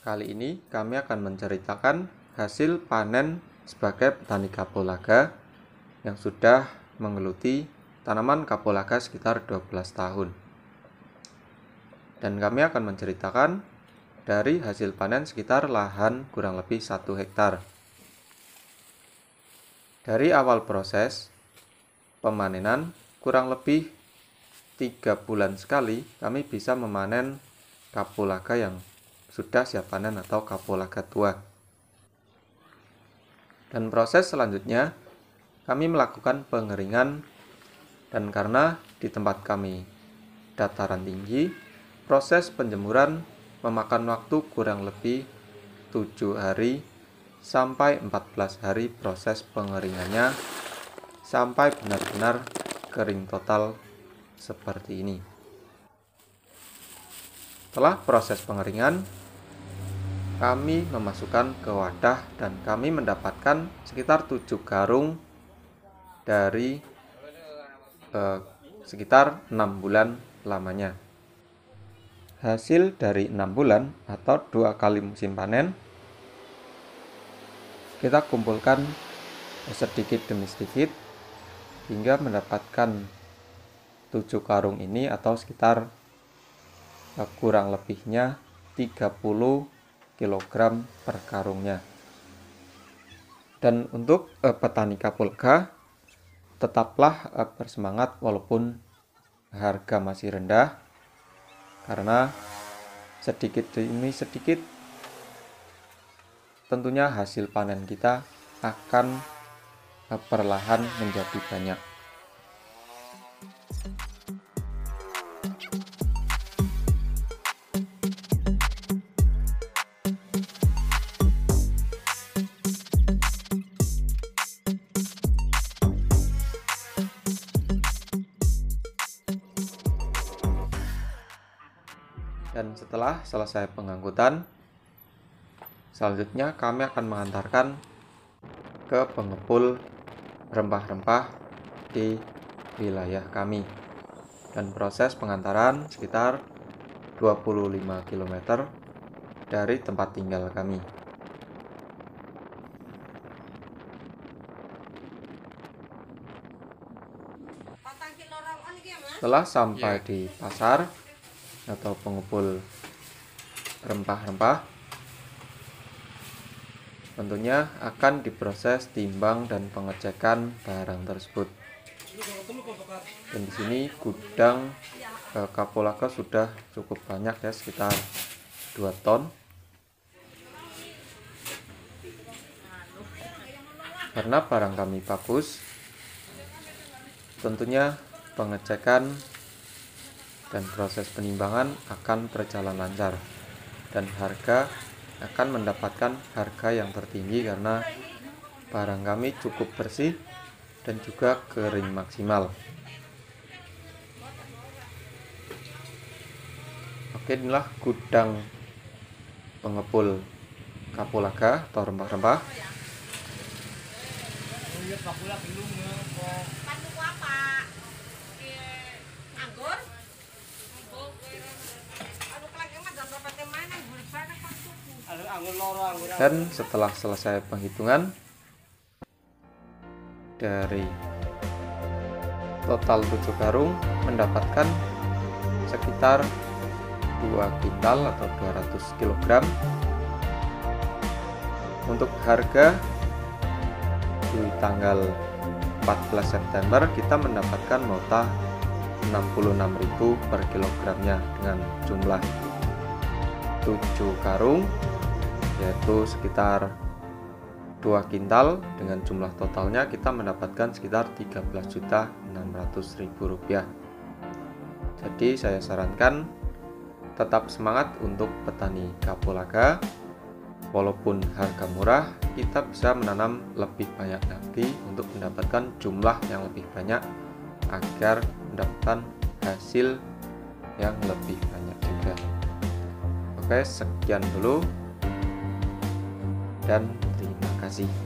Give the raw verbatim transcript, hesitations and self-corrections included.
Kali ini kami akan menceritakan hasil panen sebagai petani kapulaga yang sudah menggeluti tanaman kapulaga sekitar dua belas tahun. Dan kami akan menceritakan dari hasil panen sekitar lahan kurang lebih satu hektar. Dari awal proses pemanenan kurang lebih tiga bulan sekali kami bisa memanen kapulaga yang sudah siap panen atau kapulaga tua. Dan proses selanjutnya kami melakukan pengeringan, dan karena di tempat kami dataran tinggi, proses penjemuran memakan waktu kurang lebih tujuh hari sampai empat belas hari proses pengeringannya sampai benar-benar kering total seperti ini. Setelah proses pengeringan, kami memasukkan ke wadah dan kami mendapatkan sekitar tujuh karung dari eh, sekitar enam bulan lamanya. Hasil dari enam bulan atau dua kali musim panen kita kumpulkan sedikit demi sedikit hingga mendapatkan tujuh karung ini atau sekitar eh, kurang lebihnya tiga puluh kilogram per karungnya. Dan untuk eh, petani kapulaga tetaplah eh, bersemangat walaupun harga masih rendah, karena sedikit demi sedikit tentunya hasil panen kita akan eh, perlahan menjadi banyak. Dan setelah selesai pengangkutan, selanjutnya kami akan mengantarkan ke pengepul rempah-rempah di wilayah kami. Dan proses pengantaran sekitar dua puluh lima kilometer dari tempat tinggal kami. Setelah sampai di pasar atau pengepul rempah-rempah, tentunya akan diproses timbang dan pengecekan barang tersebut. Dan di sini gudang eh, kapulaga sudah cukup banyak ya, sekitar dua ton. Karena barang kami bagus, tentunya pengecekan dan proses penimbangan akan berjalan lancar, dan harga akan mendapatkan harga yang tertinggi karena barang kami cukup bersih dan juga kering maksimal. Oke, inilah gudang pengepul kapulaga atau rempah-rempah. Dan setelah selesai penghitungan, dari total tujuh karung mendapatkan sekitar dua kintal atau dua ratus kilogram. Untuk harga di tanggal empat belas September kita mendapatkan nota enam puluh enam ribu per kilogramnya dengan jumlah tujuh karung, yaitu sekitar dua kintal. Dengan jumlah totalnya kita mendapatkan sekitar tiga belas juta enam ratus ribu rupiah. Jadi saya sarankan tetap semangat untuk petani kapulaga. Walaupun harga murah, kita bisa menanam lebih banyak lagi untuk mendapatkan jumlah yang lebih banyak agar mendapatkan hasil yang lebih banyak juga. Oke, sekian dulu dan terima kasih.